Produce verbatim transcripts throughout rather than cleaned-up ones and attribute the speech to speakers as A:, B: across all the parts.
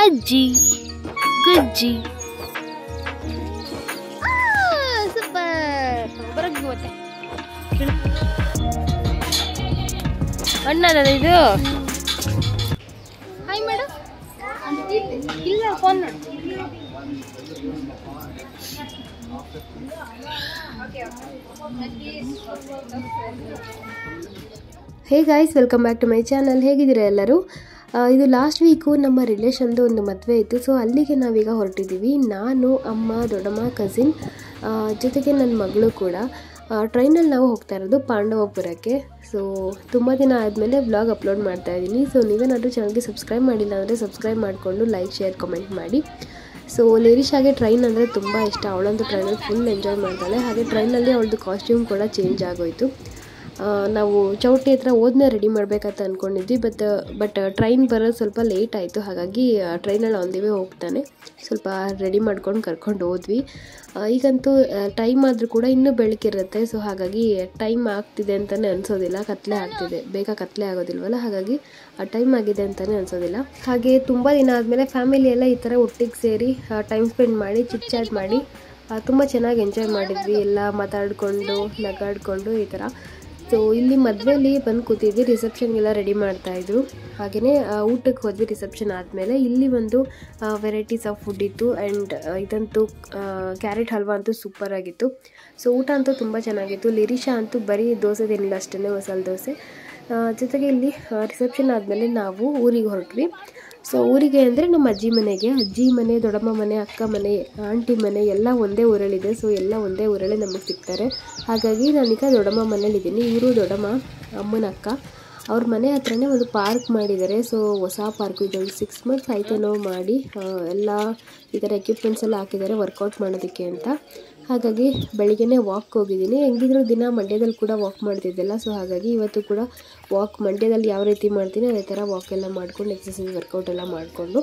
A: ಅಜ್ಜಿ ಗುಜ್ಜಿ ಸೂಪರ್ ಬರಕ್ಕೆ ಮತ್ತೆ ಅಣ್ಣದ ಇದು ಹಾಯ್ ಮೇಡಮ್ ಇಲ್ಲ ಫೋನ್ ಮಾಡು hey guys, welcome back to my channel. ಹೇಗಿದ್ದೀರಾ ಎಲ್ಲರೂ? ಇದು ಲಾಸ್ಟ್ ವೀಕು ನಮ್ಮ ರಿಲೇಷನ್ದು ಒಂದು ಮದುವೆ ಇತ್ತು. ಸೊ ಅಲ್ಲಿಗೆ ನಾವೀಗ ಹೊರಟಿದ್ದೀವಿ. ನಾನು, ಅಮ್ಮ, ದೊಡ್ಡಮ್ಮ, ಕಸಿನ್ ಜೊತೆಗೆ ನನ್ನ ಮಗಳು ಕೂಡ. ಟ್ರೈನಲ್ಲಿ ನಾವು ಹೋಗ್ತಾ ಇರೋದು ಪಾಂಡವಪುರಕ್ಕೆ. ಸೊ ತುಂಬ ದಿನ ಆದಮೇಲೆ ವ್ಲಾಗ್ ಅಪ್ಲೋಡ್ ಮಾಡ್ತಾ ಇದ್ದೀನಿ. ಸೊ ನೀವೇನಾದರೂ ಚಾನಲ್ಗೆ ಸಬ್ಸ್ಕ್ರೈಬ್ ಮಾಡಿಲ್ಲ ಅಂದರೆ ಸಬ್ಸ್ಕ್ರೈಬ್ ಮಾಡಿಕೊಂಡು ಲೈಕ್, ಶೇರ್, ಕಮೆಂಟ್ ಮಾಡಿ. ಸೊ ಲೇರಿಶಾಗೆ ಟ್ರೈನ್ ಅಂದರೆ ತುಂಬ ಇಷ್ಟ. ಅವಳಂತೂ ಟ್ರೈನಲ್ಲಿ ಫುಲ್ ಎಂಜಾಯ್ ಮಾಡ್ತಾಳೆ. ಹಾಗೆ ಟ್ರೈನಲ್ಲಿ ಅವಳದು ಕಾಸ್ಟ್ಯೂಮ್ ಕೂಡ ಚೇಂಜ್ ಆಗೋಯಿತು. ನಾವು ಚೌಟ್ರಿ ಹತ್ರ ಓದನ್ನ ರೆಡಿ ಮಾಡಬೇಕಂತ ಅಂದ್ಕೊಂಡಿದ್ವಿ. ಬಟ್ ಬಟ್ ಟ್ರೈನ್ ಬರೋದು ಸ್ವಲ್ಪ ಲೇಟ್ ಆಯಿತು. ಹಾಗಾಗಿ ಟ್ರೈನಲ್ಲಿ ಆನ್ ದಿ ವೇ ಹೋಗ್ತಾನೆ ಸ್ವಲ್ಪ ರೆಡಿ ಮಾಡ್ಕೊಂಡು ಕರ್ಕೊಂಡು ಹೋದ್ವಿ. ಈಗಂತೂ ಟೈಮ್ ಆದರೂ ಕೂಡ ಇನ್ನೂ ಬೆಳಕಿರುತ್ತೆ. ಸೊ ಹಾಗಾಗಿ ಟೈಮ್ ಆಗ್ತಿದೆ ಅಂತಲೇ ಅನಿಸೋದಿಲ್ಲ. ಕತ್ಲೆ ಆಗ್ತಿದೆ, ಬೇಗ ಕತ್ಲೆ ಆಗೋದಿಲ್ವಲ್ಲ, ಹಾಗಾಗಿ ಟೈಮ್ ಆಗಿದೆ ಅಂತಲೇ ಅನಿಸೋದಿಲ್ಲ. ಹಾಗೆ ತುಂಬ ದಿನ ಆದಮೇಲೆ ಫ್ಯಾಮಿಲಿ ಎಲ್ಲ ಈ ಥರ ಒಟ್ಟಿಗೆ ಸೇರಿ ಟೈಮ್ ಸ್ಪೆಂಡ್ ಮಾಡಿ ಚಿಟ್ ಚಾಟ್ ಮಾಡಿ ತುಂಬ ಚೆನ್ನಾಗಿ ಎಂಜಾಯ್ ಮಾಡಿದ್ವಿ. ಎಲ್ಲ ಮಾತಾಡಿಕೊಂಡು ನಗಾಡಿಕೊಂಡು ಈ ಥರ. ಸೊ ಇಲ್ಲಿ ಮದುವೆಯಲ್ಲಿ ಬಂದು ಕೂತಿದ್ವಿ. ರಿಸೆಪ್ಷನ್ಗೆಲ್ಲ ರೆಡಿ ಮಾಡ್ತಾಯಿದ್ರು. ಹಾಗೆಯೇ ಊಟಕ್ಕೆ ಹೋದ್ವಿ. ರಿಸೆಪ್ಷನ್ ಆದಮೇಲೆ ಇಲ್ಲಿ ಒಂದು ವೆರೈಟೀಸ್ ಆಫ್ ಫುಡ್ ಇತ್ತು. ಆ್ಯಂಡ್ ಇದಂತೂ ಕ್ಯಾರೆಟ್ ಹಲ್ವಾ ಅಂತೂ ಸೂಪರಾಗಿತ್ತು. ಸೊ ಊಟ ಅಂತೂ ತುಂಬ ಚೆನ್ನಾಗಿತ್ತು. ಲಿರಿಶಾ ಅಂತೂ ಬರೀ ದೋಸೆ ತಿನ್ನಲಿಲ್ಲ, ಅಷ್ಟೇ ಮಸಾಲೆ ದೋಸೆ. ಜೊತೆಗೆ ಇಲ್ಲಿ ರಿಸೆಪ್ಷನ್ ಆದಮೇಲೆ ನಾವು ಊರಿಗೆ ಹೊರಟ್ವಿ. ಸೊ ಊರಿಗೆ ಅಂದರೆ ನಮ್ಮ ಅಜ್ಜಿ ಮನೆಗೆ. ಅಜ್ಜಿ ಮನೆ, ದೊಡ್ಡಮ್ಮ ಮನೆ, ಅಕ್ಕ ಮನೆ, ಆಂಟಿ ಮನೆ ಎಲ್ಲ ಒಂದೇ ಊರಲ್ಲಿದೆ. ಸೊ ಎಲ್ಲ ಒಂದೇ ಊರಲ್ಲೇ ನಮಗೆ ಸಿಗ್ತಾರೆ. ಹಾಗಾಗಿ ನಾನೀಗ ದೊಡ್ಡಮ್ಮ ಮನೇಲಿದ್ದೀನಿ. ಇವರು ದೊಡ್ಡಮ್ಮ ಅಮ್ಮನ ಅಕ್ಕ. ಅವ್ರ ಮನೆ ಹತ್ರನೇ ಒಂದು ಪಾರ್ಕ್ ಮಾಡಿದ್ದಾರೆ. ಸೊ ಹೊಸ ಪಾರ್ಕು ಇದೊಂದು ಸಿಕ್ಸ್ ಮಂತ್ಸ್ ಆಯ್ತೇನೋ ಮಾಡಿ. ಎಲ್ಲ ಈ ಥರ ಎಕ್ವಿಪ್ಮೆಂಟ್ಸ್ ಎಲ್ಲ ಹಾಕಿದ್ದಾರೆ ವರ್ಕೌಟ್ ಮಾಡೋದಕ್ಕೆ ಅಂತ. ಹಾಗಾಗಿ ಬೆಳಿಗ್ಗೆನೇ ವಾಕ್ ಹೋಗಿದ್ದೀನಿ. ಹೆಂಗಿದ್ರು ದಿನ ಮಂಡ್ಯದಲ್ಲಿ ಕೂಡ ವಾಕ್ ಮಾಡ್ತಿದ್ದೆಲ್ಲ. ಸೊ ಹಾಗಾಗಿ ಇವತ್ತು ಕೂಡ ವಾಕ್ ಮಂಡ್ಯದಲ್ಲಿ ಯಾವ ರೀತಿ ಮಾಡ್ತೀನಿ ಅದೇ ಥರ ವಾಕ್ ಎಲ್ಲ ಮಾಡ್ಕೊಂಡು ಎಕ್ಸಸೈಸ್ ವರ್ಕೌಟ್ ಎಲ್ಲ ಮಾಡಿಕೊಂಡು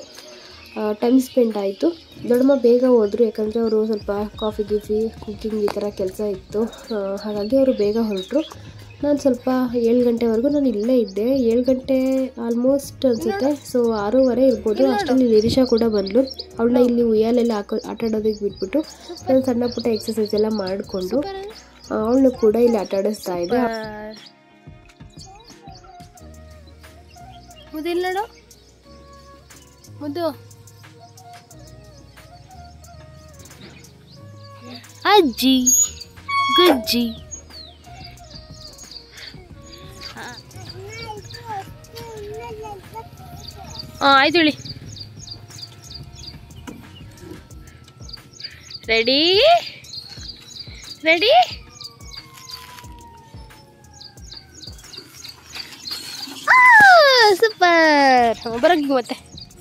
A: ಟೈಮ್ ಸ್ಪೆಂಡ್ ಆಯಿತು. ದೊಡ್ಡಮ್ಮ ಬೇಗ ಹೋದರು, ಯಾಕಂದರೆ ಅವರು ಸ್ವಲ್ಪ ಕಾಫಿ ಗೀಫಿ ಕುಕ್ಕಿಂಗ್ ಈ ಥರ ಕೆಲಸ ಇತ್ತು. ಹಾಗಾಗಿ ಅವರು ಬೇಗ ಹೊರಟರು. ನಾನು ಸ್ವಲ್ಪ ಏಳು ಗಂಟೆವರೆಗೂ ನಾನು ಇಲ್ಲೇ ಇದ್ದೆ. ಏಳು ಗಂಟೆ ಆಲ್ಮೋಸ್ಟ್ ಅನಿಸುತ್ತೆ. ಸೊ ಆರೂವರೆ ಇರ್ಬೋದು. ಅಷ್ಟರಲ್ಲಿ ಲಿರಿಶಾ ಕೂಡ ಬಂದಳು. ಅವಳನ್ನ ಇಲ್ಲಿ ಉಯ್ಯಾಲೆಲ್ಲ ಹಾಕೋ ಆಟ ಆಡೋದಕ್ಕೆ ಬಿಟ್ಬಿಟ್ಟು ನಾನು ಸಣ್ಣ ಪುಟ್ಟ ಎಕ್ಸಸೈಸ್ ಎಲ್ಲ ಮಾಡಿಕೊಂಡು ಅವಳನ್ನು ಕೂಡ ಇಲ್ಲಿ ಆಟ ಆಡಿಸ್ತಾ ಇದ್ದೆ. ಮುದಿಲ್ಲ ನೋಡು ಮುದ್ದು ಅಜ್ಜಿ ಗುಜ್ಜಿ. ಹಾಂ ಆಯ್ತು ಹೇಳಿ. Ready ready super. ಬರೋಗಿ ಮತ್ತೆ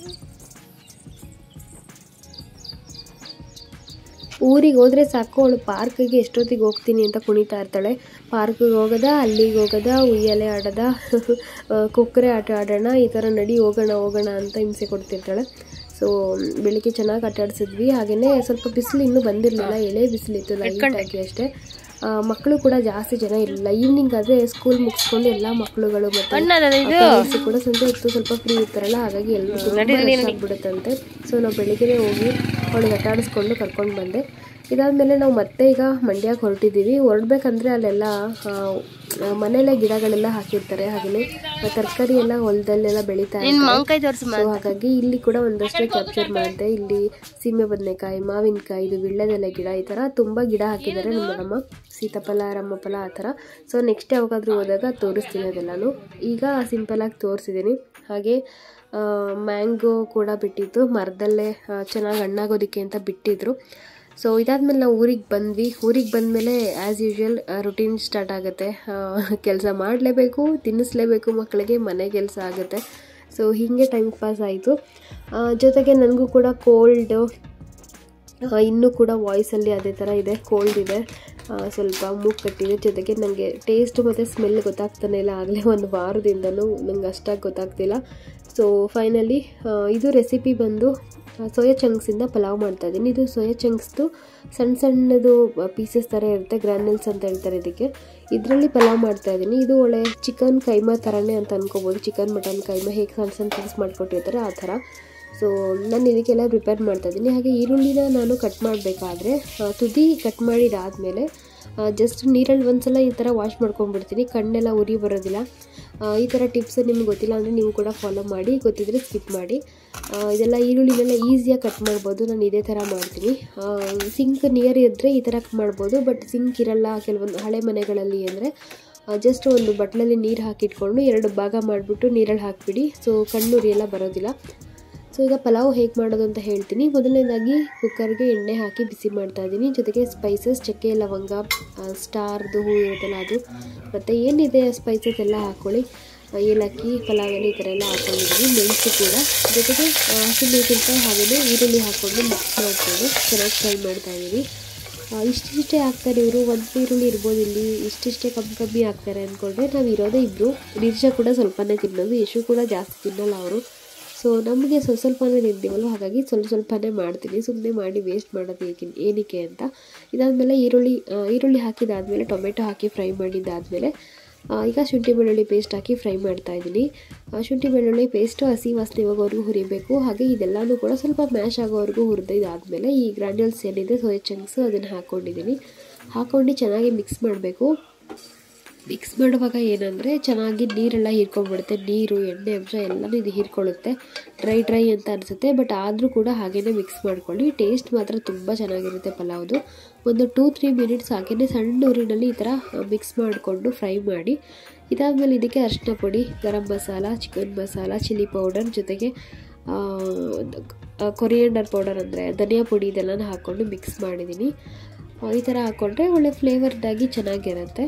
A: ಊರಿಗೆ ಹೋದರೆ ಸಾಕು, ಅವಳು ಪಾರ್ಕಿಗೆ ಎಷ್ಟೊತ್ತಿಗೆ ಹೋಗ್ತೀನಿ ಅಂತ ಕುಣಿತಾ ಇರ್ತಾಳೆ. ಪಾರ್ಕಿಗೆ ಹೋಗೋದ, ಅಲ್ಲಿಗೆ ಹೋಗೋದ, ಉಯ್ಯಾಲೆ ಆಡೋದ, ಕೊಕ್ಕರೆ ಆಟ ಆಡೋಣ, ಈ ಥರ ನಡಿ ಹೋಗೋಣ ಹೋಗೋಣ ಅಂತ ಹಿಂಸೆ ಕೊಡ್ತಿರ್ತಾಳೆ. ಸೊ ಬೆಳಿಗ್ಗೆ ಚೆನ್ನಾಗಿ ಆಟ ಆಡಿಸಿದ್ವಿ. ಹಾಗೆಯೇ ಸ್ವಲ್ಪ ಬಿಸಿಲು ಇನ್ನೂ ಬಂದಿರಲಿಲ್ಲ, ಎಳೆ ಬಿಸಿಲಿತ್ತು ಲೈಟಾಗಿ ಅಷ್ಟೇ. ಮಕ್ಕಳು ಕೂಡ ಜಾಸ್ತಿ ಜನ ಇರಲಿಲ್ಲ. ಈವ್ನಿಂಗ್ ಆದರೆ ಸ್ಕೂಲ್ ಮುಗಿಸ್ಕೊಂಡು ಎಲ್ಲ ಮಕ್ಕಳುಗಳು ಮತ್ತು ಕೂಡ ಸಂಜೆ ಇತ್ತು ಸ್ವಲ್ಪ ಫ್ರೀ ಇರ್ತಾರಲ್ಲ, ಹಾಗಾಗಿ ಎಲ್ಲರೂ ಆಗ್ಬಿಡುತ್ತಂತೆ. ಸೊ ನಾವು ಬೆಳಿಗ್ಗೆ ಹೋಗಿ ಅವಳಿಗೆ ಆಟ ಆಡಿಸ್ಕೊಂಡು ಕರ್ಕೊಂಡು ಬಂದೆ. ಇದಾದಮೇಲೆ ನಾವು ಮತ್ತೆ ಈಗ ಮಂಡ್ಯಕ್ಕೆ ಹೊರಟಿದ್ದೀವಿ. ಹೊರಡ್ಬೇಕಂದ್ರೆ ಅಲ್ಲೆಲ್ಲ ಮನೆಯಲ್ಲೇ ಗಿಡಗಳೆಲ್ಲ ಹಾಕಿರ್ತಾರೆ. ಹಾಗೆಯೇ ತರಕಾರಿ ಎಲ್ಲ ಹೊಲದಲ್ಲೆಲ್ಲ ಬೆಳೀತಾ ಇರ್ತಾರೆ. ಸೊ ಹಾಗಾಗಿ ಇಲ್ಲಿ ಕೂಡ ಒಂದಷ್ಟೇ ಕ್ಯಾಪ್ಚರ್ ಮಾಡಿದೆ. ಇಲ್ಲಿ ಸೀಮೆ ಬದನೆಕಾಯಿ, ಮಾವಿನಕಾಯಿ, ಇದು ವಿಳ್ಯದೆಲೆ ಗಿಡ, ಈ ಥರ ತುಂಬ ಗಿಡ ಹಾಕಿದ್ದಾರೆ ನಮ್ಮ ನಮ್ಮ ಸೀತಾಫಲ, ರಾಮಫಲ ಆ ಥರ. ಸೊ ನೆಕ್ಸ್ಟ್ ಯಾವಾಗಾದರೂ ಹೋದಾಗ ತೋರಿಸ್ತೀನಿ ಅದೆಲ್ಲನೂ. ಈಗ ಸಿಂಪಲಾಗಿ ತೋರಿಸಿದ್ದೀನಿ. ಹಾಗೆ ಮ್ಯಾಂಗೋ ಕೂಡ ಬಿಟ್ಟಿತ್ತು, ಮರದಲ್ಲೇ ಚೆನ್ನಾಗಿ ಹಣ್ಣಾಗೋದಕ್ಕೆ ಅಂತ ಬಿಟ್ಟಿದ್ರು. ಸೊ ಇದಾದಮೇಲೆ ನಾವು ಊರಿಗೆ ಬಂದ್ವಿ. ಊರಿಗೆ ಬಂದಮೇಲೆ ಆ್ಯಸ್ ಯೂಶ್ವಲ್ ರುಟೀನ್ ಸ್ಟಾರ್ಟ್ ಆಗುತ್ತೆ. ಕೆಲಸ ಮಾಡಲೇಬೇಕು, ತಿನ್ನಿಸ್ಲೇಬೇಕು ಮಕ್ಕಳಿಗೆ, ಮನೆ ಕೆಲಸ ಆಗುತ್ತೆ. ಸೊ ಹೀಗೆ ಟೈಮ್ ಪಾಸ್ ಆಯಿತು. ಜೊತೆಗೆ ನನಗೂ ಕೂಡ ಕೋಲ್ಡು ಇನ್ನೂ ಕೂಡ ವಾಯ್ಸಲ್ಲಿ ಅದೇ ಥರ ಇದೆ, ಕೋಲ್ಡ್ ಇದೆ, ಸ್ವಲ್ಪ ಮೂಗು ಕಟ್ಟಿದೆ. ಜೊತೆಗೆ ನನಗೆ ಟೇಸ್ಟು ಮತ್ತು ಸ್ಮೆಲ್ ಗೊತ್ತಾಗ್ತಾನೆ ಇಲ್ಲ. ಆಗಲೇ ಒಂದು ವಾರದಿಂದನೂ ನಂಗೆ ಅಷ್ಟಾಗಿ ಗೊತ್ತಾಗ್ತಿಲ್ಲ. ಸೊ ಫೈನಲಿ ಇದು ರೆಸಿಪಿ ಬಂದು ಸೋಯಾ ಚಂಕ್ಸಿಂದ ಪಲಾವ್ ಮಾಡ್ತಾಯಿದ್ದೀನಿ. ಇದು ಸೋಯಾ ಚಂಕ್ಸ್ದು ಸಣ್ಣ ಸಣ್ಣದು ಪೀಸಸ್ ಥರ ಇರುತ್ತೆ, ಗ್ರಾನ್ಯೂಲ್ಸ್ ಅಂತ ಹೇಳ್ತಾರೆ ಇದಕ್ಕೆ. ಇದರಲ್ಲಿ ಪಲಾವ್ ಮಾಡ್ತಾಯಿದ್ದೀನಿ. ಇದು ಒಳ್ಳೆ ಚಿಕನ್ ಕೈಮಾ ಥರನೇ ಅಂತ ಅನ್ಕೋಬೋದು. ಚಿಕನ್ ಮಟನ್ ಕೈಮಾ ಹೇಗೆ ಸಣ್ಣ ಸಣ್ಣ ಪೀಸ್ ಮಾಡಿಕೊಟ್ಟಿರ್ತಾರೆ ಆ ಥರ. ಸೊ ನಾನು ಇದಕ್ಕೆಲ್ಲ ಪ್ರಿಪೇರ್ ಮಾಡ್ತಾಯಿದ್ದೀನಿ. ಹಾಗೆ ಈರುಳ್ಳಿನ ನಾನು ಕಟ್ ಮಾಡಬೇಕಾದ್ರೆ ತುದಿ ಕಟ್ ಮಾಡಿದಾದಮೇಲೆ ಜಸ್ಟ್ ನೀರಲ್ಲಿ ಒಂದ್ಸಲ ಈ ಥರ ವಾಶ್ ಮಾಡ್ಕೊಂಡ್ಬಿಡ್ತೀನಿ, ಕಣ್ಣೆಲ್ಲ ಉರಿ ಬರೋದಿಲ್ಲ. ಈ ಥರ ಟಿಪ್ಸ್ ನಿಮ್ಗೆ ಗೊತ್ತಿಲ್ಲ ಅಂದರೆ ನೀವು ಕೂಡ ಫಾಲೋ ಮಾಡಿ, ಗೊತ್ತಿದ್ದರೆ ಸ್ಕಿಪ್ ಮಾಡಿ. ಇದೆಲ್ಲ ಈರುಳ್ಳಿನೆಲ್ಲ ಈಸಿಯಾಗಿ ಕಟ್ ಮಾಡ್ಬೋದು. ನಾನು ಇದೇ ಥರ ಮಾಡ್ತೀನಿ. ಸಿಂಕ್ ನಿಯರ್ ಇದ್ದರೆ ಈ ಥರ ಮಾಡ್ಬೋದು, ಬಟ್ ಸಿಂಕ್ ಇರಲ್ಲ ಕೆಲವೊಂದು ಹಳೆ ಮನೆಗಳಲ್ಲಿ ಅಂದರೆ ಜಸ್ಟ್ ಒಂದು ಬಟ್ಲಲ್ಲಿ ನೀರು ಹಾಕಿಟ್ಕೊಂಡು ಎರಡು ಭಾಗ ಮಾಡಿಬಿಟ್ಟು ನೀರಲ್ಲಿ ಹಾಕಿಬಿಡಿ. ಸೊ ಕಣ್ಣುರಿ ಎಲ್ಲ ಬರೋದಿಲ್ಲ. ಸೊ ಈಗ ಪಲಾವ್ ಹೇಗೆ ಮಾಡೋದು ಅಂತ ಹೇಳ್ತೀನಿ. ಮೊದಲನೇದಾಗಿ ಕುಕ್ಕರ್ಗೆ ಎಣ್ಣೆ ಹಾಕಿ ಬಿಸಿ ಮಾಡ್ತಾಯಿದ್ದೀನಿ. ಜೊತೆಗೆ ಸ್ಪೈಸಸ್, ಚಕ್ಕೆ ಲವಂಗ, ಸ್ಟಾರ್ದು ಹೂ ಇರುತ್ತಲ್ಲ ಅದು, ಮತ್ತು ಏನಿದೆ ಸ್ಪೈಸಸ್ ಎಲ್ಲ ಹಾಕ್ಕೊಳ್ಳಿ. ಏಲಕ್ಕಿ, ಪಲಾವ್ ಎಲೆ ಈ ಥರ ಎಲ್ಲ ಹಾಕ್ಕೊಂಡಿದ್ದೀನಿ. ಮೆಣಸು ಕೂಡ, ಜೊತೆಗೆ ಹಸಿಮೆಣಸಿನಕಾಯಿ ಹಾಗೆಯೇ ಈರುಳ್ಳಿ ಹಾಕ್ಕೊಂಡು ಮಿಕ್ಸ್ ಮಾಡಿಕೊಂಡು ಚೆನ್ನಾಗಿ ಫ್ರೈ ಮಾಡ್ತಾಯಿದ್ದೀನಿ. ಇಷ್ಟಿಷ್ಟೇ ಹಾಕ್ತಾರೆ ಇವರು, ಒಂದು ಈರುಳ್ಳಿ ಇರ್ಬೋದು ಇಲ್ಲಿ, ಇಷ್ಟಿಷ್ಟೇ ಕಮ್ಮಿ ಕಮ್ಮಿ ಹಾಕ್ತಾರೆ ಅಂದ್ಕೊಂಡ್ರೆ ನಾವು ಇರೋದೇ ಇಬ್ಬರು. ನಿರೀಕ್ಷಾ ಕೂಡ ಸ್ವಲ್ಪನೇ ತಿನ್ನೋದು, ಯಶು ಕೂಡ ಜಾಸ್ತಿ ತಿನ್ನಲ್ಲ ಅವರು. ಸೊ ನಮಗೆ ಸ್ವಲ್ಪ ಸ್ವಲ್ಪನೇ ತಿಂತೀವಲ್ಲ, ಹಾಗಾಗಿ ಸ್ವಲ್ಪ ಸ್ವಲ್ಪನೇ ಮಾಡ್ತೀನಿ, ಸುಮ್ಮನೆ ಮಾಡಿ ವೇಸ್ಟ್ ಮಾಡೋದು ಏಕೆ ಏನಕ್ಕೆ ಅಂತ. ಇದಾದಮೇಲೆ ಈರುಳ್ಳಿ ಈರುಳ್ಳಿ ಹಾಕಿದಾದಮೇಲೆ ಟೊಮೆಟೊ ಹಾಕಿ ಫ್ರೈ ಮಾಡಿದ್ದಾದಮೇಲೆ ಈಗ ಶುಂಠಿ ಬೆಳ್ಳುಳ್ಳಿ ಪೇಸ್ಟ್ ಹಾಕಿ ಫ್ರೈ ಮಾಡ್ತಾಯಿದ್ದೀನಿ. ಶುಂಠಿ ಬೆಳ್ಳುಳ್ಳಿ ಪೇಸ್ಟು ಹಸಿ ವಾಸನೆ ಹೋಗೋವರೆಗೂ ಹುರಿಬೇಕು. ಹಾಗೆ ಇದೆಲ್ಲನೂ ಕೂಡ ಸ್ವಲ್ಪ ಮ್ಯಾಶ್ ಆಗೋವರೆಗೂ ಹುರಿದಿದ್ದಾದಮೇಲೆ ಈ ಗ್ರಾನ್ಯೂಲ್ಸ್ ಏನಿದೆ ಸೋಯಾ ಚಂಕ್ಸು ಅದನ್ನು ಹಾಕ್ಕೊಂಡಿದ್ದೀನಿ. ಹಾಕ್ಕೊಂಡು ಚೆನ್ನಾಗಿ ಮಿಕ್ಸ್ ಮಾಡಬೇಕು. ಮಿಕ್ಸ್ ಮಾಡುವಾಗ ಏನಂದರೆ ಚೆನ್ನಾಗಿ ನೀರೆಲ್ಲ ಹೀರ್ಕೊಂಡ್ಬಿಡುತ್ತೆ, ನೀರು ಎಣ್ಣೆ ಅಂಶ ಎಲ್ಲನೂ ಇದು ಹೀರ್ಕೊಳ್ಳುತ್ತೆ. ಡ್ರೈ ಡ್ರೈ ಅಂತ ಅನಿಸುತ್ತೆ, ಬಟ್ ಆದರೂ ಕೂಡ ಹಾಗೇ ಮಿಕ್ಸ್ ಮಾಡ್ಕೊಳ್ಳಿ. ಟೇಸ್ಟ್ ಮಾತ್ರ ತುಂಬ ಚೆನ್ನಾಗಿರುತ್ತೆ ಪಲಾವ್ದು. ಒಂದು ಟೂ ತ್ರೀ ಮಿನಿಟ್ಸ್ ಹಾಗೇ ಸಣ್ಣ ಊರಿನಲ್ಲಿ ಈ ಥರ ಮಿಕ್ಸ್ ಮಾಡಿಕೊಂಡು ಫ್ರೈ ಮಾಡಿ. ಇದಾದಮೇಲೆ ಇದಕ್ಕೆ ಅರಿಶಿನ ಪುಡಿ, garam masala, chicken masala, chilli powder, ಜೊತೆಗೆ ಕೊರಿಯಂಡರ್ ಪೌಡರ್ ಅಂದರೆ ಧನಿಯಾ ಪುಡಿ ಇದೆಲ್ಲನೂ ಹಾಕ್ಕೊಂಡು ಮಿಕ್ಸ್ ಮಾಡಿದ್ದೀನಿ. ಈ ಥರ ಹಾಕ್ಕೊಂಡ್ರೆ ಒಳ್ಳೆ ಫ್ಲೇವರ್ದಾಗಿ ಚೆನ್ನಾಗಿರುತ್ತೆ.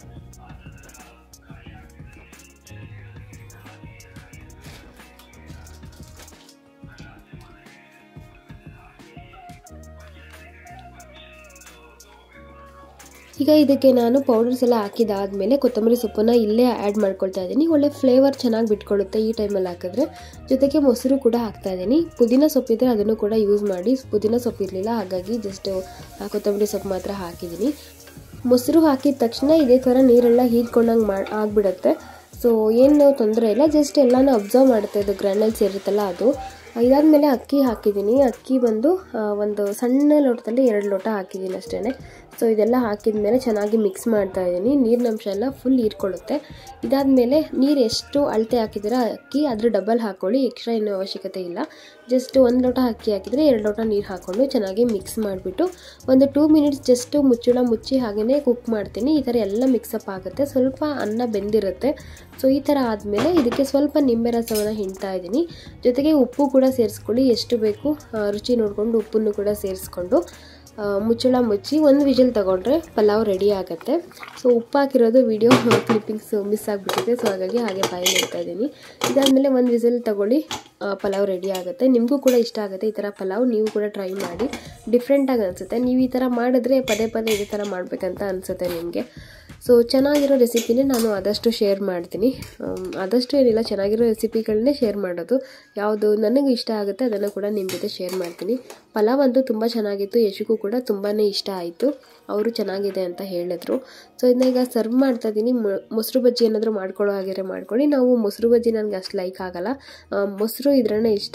A: ಈಗ ಇದಕ್ಕೆ ನಾನು ಪೌಡರ್ಸ್ ಎಲ್ಲ ಹಾಕಿದಾದಮೇಲೆ ಕೊತ್ತಂಬರಿ ಸೊಪ್ಪನ್ನು ಇಲ್ಲೇ ಆ್ಯಡ್ ಮಾಡ್ಕೊಳ್ತಾ ಇದ್ದೀನಿ. ಒಳ್ಳೆ ಫ್ಲೇವರ್ ಚೆನ್ನಾಗಿ ಬಿಟ್ಕೊಳ್ಳುತ್ತೆ ಈ ಟೈಮಲ್ಲಿ ಹಾಕಿದ್ರೆ. ಜೊತೆಗೆ ಮೊಸರು ಕೂಡ ಹಾಕ್ತಾಯಿದ್ದೀನಿ. ಪುದೀನ ಸೊಪ್ಪಿದ್ರೆ ಅದನ್ನು ಕೂಡ ಯೂಸ್ ಮಾಡಿ. ಪುದೀನ ಸೊಪ್ಪಿರಲಿಲ್ಲ, ಹಾಗಾಗಿ ಜಸ್ಟ್ ಕೊತ್ತಂಬರಿ ಸೊಪ್ಪು ಮಾತ್ರ ಹಾಕಿದ್ದೀನಿ. ಮೊಸರು ಹಾಕಿದ ತಕ್ಷಣ ಇದೇ ಥರ ನೀರೆಲ್ಲ ಹೀರ್ಕೊಂಡಂಗೆ ಮಾಡಿ ಆಗಿಬಿಡುತ್ತೆ. ಸೊ ಏನು ತೊಂದರೆ ಇಲ್ಲ, ಜಸ್ಟ್ ಎಲ್ಲನೂ ಅಬ್ಸರ್ವ್ ಮಾಡುತ್ತೆ, ಇದು ಗ್ರಾನ್ಯೂಲ್ಸ್ ಇರುತ್ತಲ್ಲ ಅದು. ಇದಾದಮೇಲೆ ಅಕ್ಕಿ ಹಾಕಿದ್ದೀನಿ. ಅಕ್ಕಿ ಬಂದು ಒಂದು ಸಣ್ಣ ಲೋಟದಲ್ಲಿ ಎರಡು ಲೋಟ ಹಾಕಿದ್ದೀನಿ ಅಷ್ಟೇ. ಸೊ ಇದೆಲ್ಲ ಹಾಕಿದ ಮೇಲೆ ಚೆನ್ನಾಗಿ ಮಿಕ್ಸ್ ಮಾಡ್ತಾ ಇದ್ದೀನಿ. ನೀರಿನಂಶ ಎಲ್ಲ ಫುಲ್ ಹೀರ್ಕೊಳ್ಳುತ್ತೆ. ಇದಾದಮೇಲೆ ನೀರು ಎಷ್ಟು ಅಳತೆ ಹಾಕಿದ್ದೀರಾ ಅಕ್ಕಿ ಅದ್ರ ಡಬಲ್ ಹಾಕ್ಕೊಳ್ಳಿ, ಎಕ್ಸ್ಟ್ರಾ ಏನೂ ಅವಶ್ಯಕತೆ ಇಲ್ಲ. ಜಸ್ಟ್ ಒಂದು ಲೋಟ ಅಕ್ಕಿ ಹಾಕಿದರೆ ಎರಡು ಲೋಟ ನೀರು ಹಾಕ್ಕೊಂಡು ಚೆನ್ನಾಗಿ ಮಿಕ್ಸ್ ಮಾಡಿಬಿಟ್ಟು ಒಂದು ಟೂ ಮಿನಿಟ್ಸ್ ಜಸ್ಟು ಮುಚ್ಚಳ ಮುಚ್ಚಿ ಹಾಗೆಯೇ ಕುಕ್ ಮಾಡ್ತೀನಿ. ಈ ಥರ ಎಲ್ಲ ಮಿಕ್ಸಪ್ ಆಗುತ್ತೆ, ಸ್ವಲ್ಪ ಅನ್ನ ಬೆಂದಿರುತ್ತೆ. ಸೊ ಈ ಥರ ಆದಮೇಲೆ ಇದಕ್ಕೆ ಸ್ವಲ್ಪ ನಿಂಬೆ ರಸವನ್ನು ಹಿಂಡ್ತಾ ಇದ್ದೀನಿ. ಜೊತೆಗೆ ಉಪ್ಪು ಕೂಡ ಸೇರಿಸ್ಕೊಳ್ಳಿ, ಎಷ್ಟು ಬೇಕು ರುಚಿ ನೋಡಿಕೊಂಡು ಉಪ್ಪನ್ನು ಕೂಡ ಸೇರಿಸ್ಕೊಂಡು ಮುಚ್ಚಳ ಮುಚ್ಚಿ ಒಂದು ವಿಜಿಲ್ ತೊಗೊಂಡ್ರೆ ಪಲಾವ್ ರೆಡಿ ಆಗುತ್ತೆ. ಸೊ ಉಪ್ಪು ಹಾಕಿರೋದು ವಿಡಿಯೋ ಕ್ಲಿಪ್ಪಿಂಗ್ಸ್ ಮಿಸ್ ಆಗಿಬಿಟ್ಟಿದೆ, ಸೊ ಹಾಗಾಗಿ ಹಾಗೆ ಬಾಯಲ್ಲಿ ಇಡ್ತಾ ಇದ್ದೀನಿ. ಇದಾದಮೇಲೆ ಒಂದು ವಿಜಿಲ್ ತೊಗೊಳ್ಳಿ, ಪಲಾವ್ ರೆಡಿ ಆಗುತ್ತೆ. ನಿಮಗೂ ಕೂಡ ಇಷ್ಟ ಆಗುತ್ತೆ ಈ ಥರ ಪಲಾವ್, ನೀವು ಕೂಡ ಟ್ರೈ ಮಾಡಿ. ಡಿಫ್ರೆಂಟಾಗಿ ಅನಿಸುತ್ತೆ. ನೀವು ಈ ಥರ ಮಾಡಿದ್ರೆ ಪದೇ ಪದೇ ಇದೇ ಥರ ಮಾಡಬೇಕಂತ ಅನಿಸುತ್ತೆ ನಿಮಗೆ. ಸೊ ಚೆನ್ನಾಗಿರೋ ರೆಸಿಪಿನೇ ನಾನು ಆದಷ್ಟು ಶೇರ್ ಮಾಡ್ತೀನಿ. ಆದಷ್ಟು ಏನಿಲ್ಲ, ಚೆನ್ನಾಗಿರೋ ರೆಸಿಪಿಗಳನ್ನೇ ಶೇರ್ ಮಾಡೋದು. ಯಾವುದು ನನಗೆ ಇಷ್ಟ ಆಗುತ್ತೆ ಅದನ್ನು ಕೂಡ ನಿಮ್ಮ ಜೊತೆ ಶೇರ್ ಮಾಡ್ತೀನಿ. ಪಲಾವ್ ಅಂತೂ ತುಂಬ ಚೆನ್ನಾಗಿತ್ತು, ಯಶಿಗೂ ಕೂಡ ತುಂಬಾ ಇಷ್ಟ ಆಯಿತು. ಅವರು ಚೆನ್ನಾಗಿದೆ ಅಂತ ಹೇಳಿದ್ರು. ಸೊ ಇದನ್ನ ಈಗ ಸರ್ವ್ ಮಾಡ್ತಾ ಇದ್ದೀನಿ. ಮೊಸರು ಬಜ್ಜಿ ಏನಾದರೂ ಮಾಡ್ಕೊಳ್ಳೋ ಹಾಗಿದ್ರೆ ಮಾಡ್ಕೊಳ್ಳಿ. ನಾವು ಮೊಸರು ಬಜ್ಜಿ ನನಗೆ ಅಷ್ಟು ಲೈಕ್ ಆಗಲ್ಲ, ಮೊಸರು ಇದ್ರೇ ಇಷ್ಟ.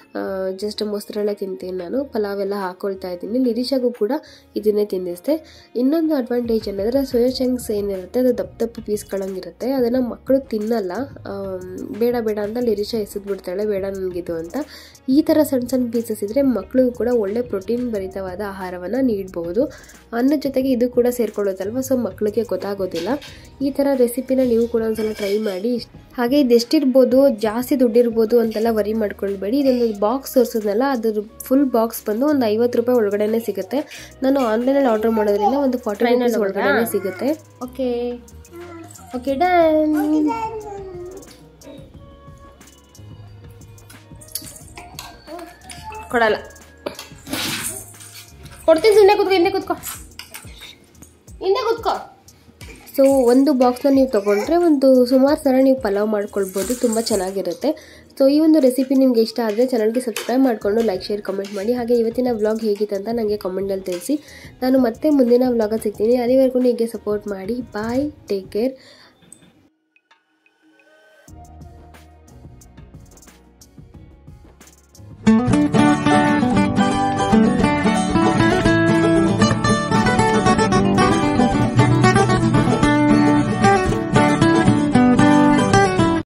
A: ಜಸ್ಟ್ ಮೊಸರಲ್ಲೇ ತಿಂತೀನಿ ನಾನು. ಪಲಾವೆಲ್ಲ ಹಾಕ್ಕೊಳ್ತಾ ಇದ್ದೀನಿ. ನಿರೀಕ್ಷಾಗೂ ಕೂಡ ಇದನ್ನೇ ತಿನ್ನಿಸ್ದೆ. ಇನ್ನೊಂದು ಅಡ್ವಾಂಟೇಜ್ ಏನಂದರೆ ಸೋಯಾ ಚಂಕ್ಸ್ ಏನಿರುತ್ತೆ ಅದು ದಪ್ಪ ದಪ್ಪ ಪೀಸ್ಗಳಂಗಿರುತ್ತೆ, ಅದನ್ನು ಮಕ್ಕಳು ತಿನ್ನಲ್ಲ. ಬೇಡ ಬೇಡ ಅಂತ ನಿರೀಕ್ಷಾ ಎಸೆದ್ಬಿಡ್ತಾಳೆ, ಬೇಡ ನನಗಿದು ಅಂತ. ಈ ಥರ ಸಣ್ಣ ಸಣ್ಣ ಪೀಸಸ್ ಇದ್ದರೆ ಮಕ್ಕಳಿಗೂ ಕೂಡ ಒಳ್ಳೆ ಪ್ರೋಟೀನ್ ಭರಿತವಾದ ಆಹಾರವನ್ನು ನೀಡಬಹುದು. ಅನ್ನದ ಜೊತೆಗೆ ಇದು ಕೂಡ ಸೇರ್ಕೊಳ್ಳೋದಲ್ವ, ಸೊ ಮಕ್ಕಳಿಗೆ ಗೊತ್ತಾಗೋದಿಲ್ಲ. ಈ ಥರ ರೆಸಿಪಿನ ನೀವು ಕೂಡ ಒಂದ್ಸಲ ಟ್ರೈ ಮಾಡಿ. ಹಾಗೆ ಇದು ಎಷ್ಟಿರ್ಬೋದು, ಜಾಸ್ತಿ ದುಡ್ಡಿರ್ಬೋದು ಅಂತೆಲ್ಲ ವರಿ ಮಾಡ್ಕೊಳ್ಬೇಡಿ. ಇದೊಂದು ಬಾಕ್ಸ್ ತೋರಿಸೋದ್ನಲ್ಲ, ಅದ್ರ ಫುಲ್ ಬಾಕ್ಸ್ ಬಂದು ಒಂದು ಐವತ್ತು ರೂಪಾಯಿ ಒಳಗಡೆ ಸಿಗುತ್ತೆ. ನಾನು ಆನ್ಲೈನಲ್ಲಿ ಆರ್ಡರ್ ಮಾಡೋದ್ರಿಂದ ಒಂದು ಫಾರ್ಟಿ ರುಪೀಸ್ ಒಳಗಡೆ ಸಿಗುತ್ತೆ. Okay okay done. ಕೊಡಲ್ಲ, ಕೊಡ್ತೀನಿ. ಹಿಂದೆ ಕೂತ್ಕೊ, ಹಿಂದೆ ಕೂತ್ಕೊ, ಹಿಂದೆ ಕೂತ್ಕೊ. ಸೊ ಒಂದು ಬಾಕ್ಸ್ನ ನೀವು ತೊಗೊಂಡ್ರೆ ಒಂದು ಸುಮಾರು ಸಲ ನೀವು ಪಲಾವ್ ಮಾಡ್ಕೊಳ್ಬೋದು, ತುಂಬ ಚೆನ್ನಾಗಿರುತ್ತೆ. ಸೊ ಈ ಒಂದು ರೆಸಿಪಿ ನಿಮಗೆ ಇಷ್ಟ ಆದರೆ ಚಾನಲ್ಗೆ ಸಬ್ಸ್ಕ್ರೈಬ್ ಮಾಡಿಕೊಂಡು ಲೈಕ್ ಶೇರ್ ಕಮೆಂಟ್ ಮಾಡಿ. ಹಾಗೆ ಇವತ್ತಿನ ವ್ಲಾಗ್ ಹೇಗಿತ್ತು ಅಂತ ನನಗೆ ಕಮೆಂಟಲ್ಲಿ ತಿಳಿಸಿ. ನಾನು ಮತ್ತೆ ಮುಂದಿನ ವ್ಲಾಗಲ್ಲಿ ಸಿಗ್ತೀನಿ. ಅಲ್ಲಿವರೆಗೂ ಹೀಗೆ ಸಪೋರ್ಟ್ ಮಾಡಿ. Bye, take care.